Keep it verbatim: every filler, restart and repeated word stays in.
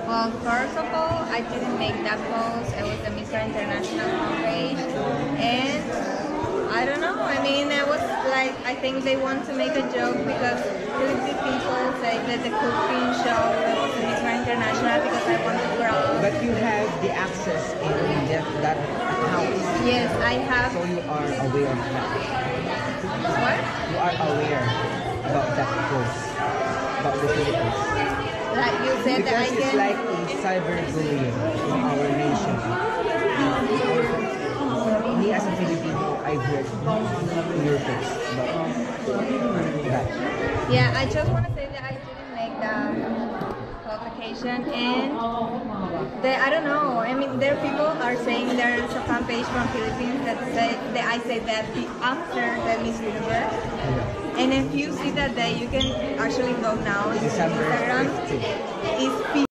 Well, first of all, I didn't make that post. It was the Mister International page, and I don't know. I mean, I was like, I think they want to make a joke because Filipino people say that the cooking show was the Mister International because I want to grow. But you have the access in that, that account. Yes, I have. So you are aware of that. What? You are aware about that post about the Philippines. Like you said Because that I it's can. like a cyberbullying in our nation. Me as a Filipino, I've heard your post about that. Yeah, I just want to say that I didn't make the publication, and they, I don't know. I mean, there people are saying there's a fan page from Philippines that say that I say that the answer that Miss Universe. And if you see that day, you can actually go now. It's December Instagram. fifteenth. It's